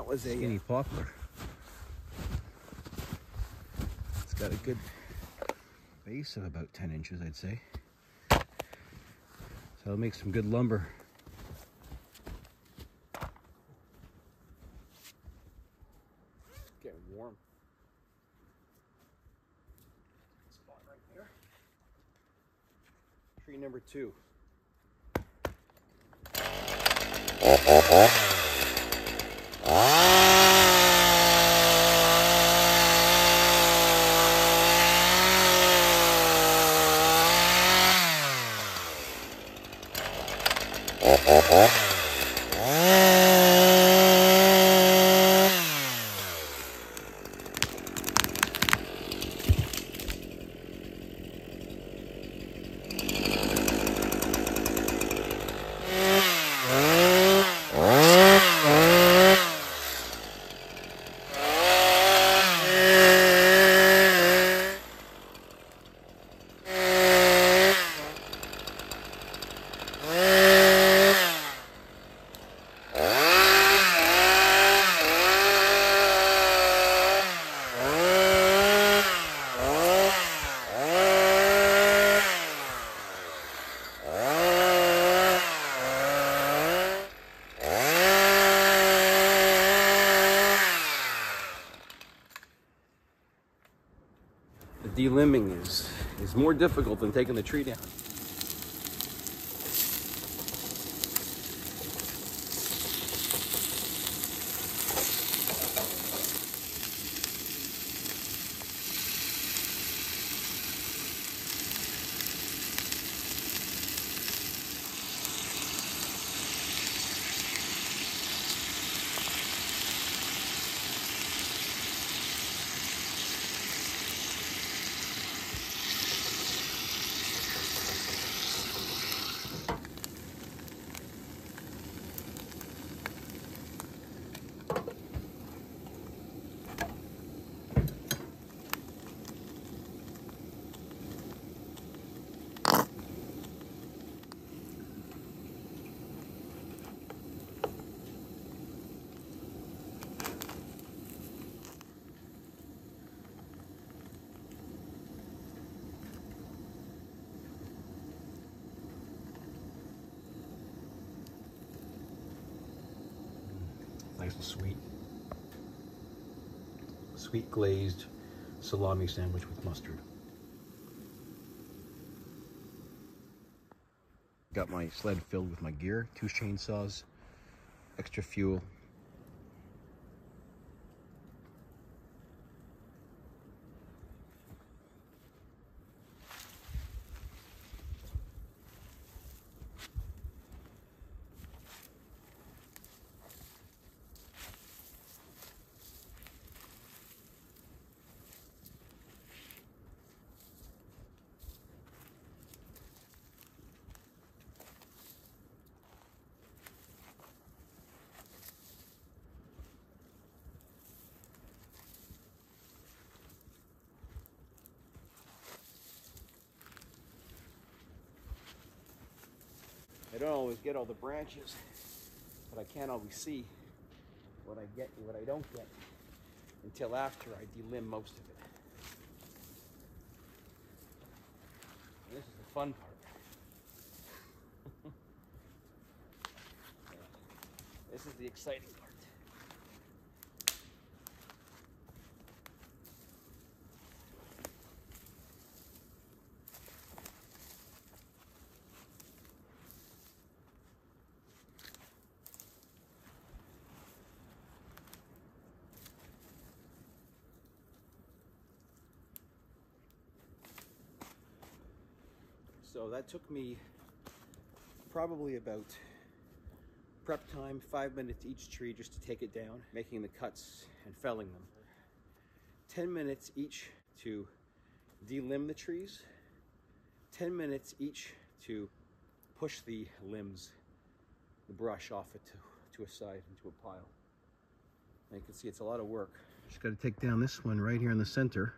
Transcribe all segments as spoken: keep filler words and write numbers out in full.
was a skinny poplar. It's got a good base of about ten inches, I'd say. So it'll make some good lumber. Getting warm. Spot right there. Tree number two. Delimbing is is more difficult than taking the tree down. Nice and sweet. Sweet glazed salami sandwich with mustard. Got my sled filled with my gear, two chainsaws, extra fuel. I don't always get all the branches, but I can't always see what I get and what I don't get until after I delimb most of it. And this is the fun part. This is the exciting part. So that took me probably about prep time, five minutes each tree just to take it down, making the cuts and felling them. ten minutes each to delimb the trees, ten minutes each to push the limbs, the brush off it to, to a side into a pile. And you can see it's a lot of work. Just got to take down this one right here in the center.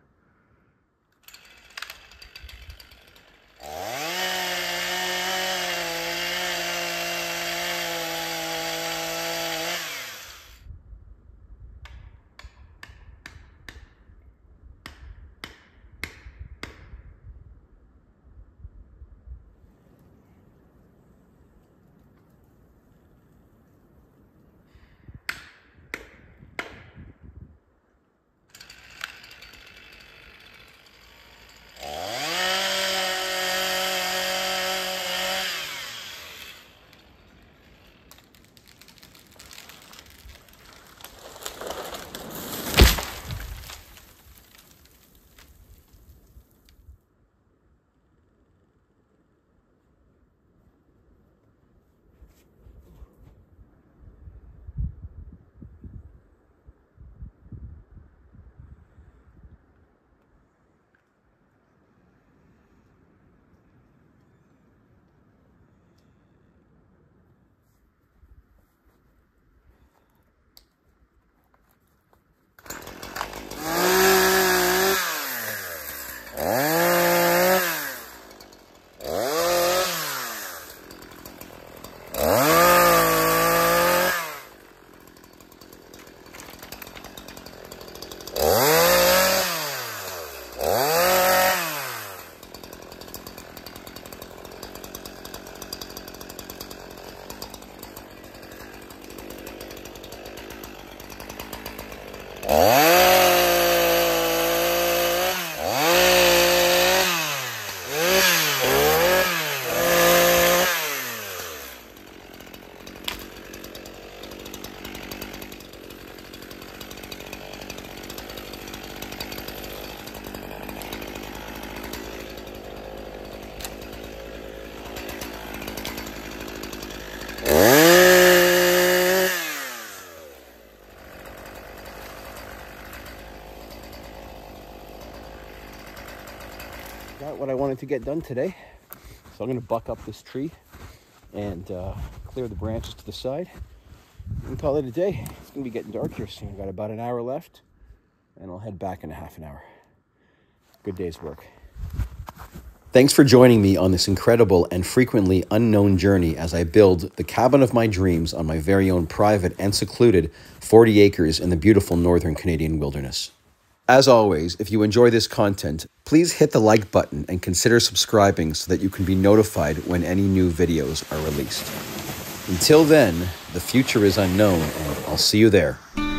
Got what I wanted to get done today, so I'm going to buck up this tree and uh, clear the branches to the side and call it a day. It's going to be getting dark here soon. I've got about an hour left, and I'll head back in a half an hour. Good day's work. Thanks for joining me on this incredible and frequently unknown journey as I build the cabin of my dreams on my very own private and secluded forty acres in the beautiful northern Canadian wilderness. As always, if you enjoy this content, please hit the like button and consider subscribing so that you can be notified when any new videos are released. Until then, the future is unknown, and I'll see you there.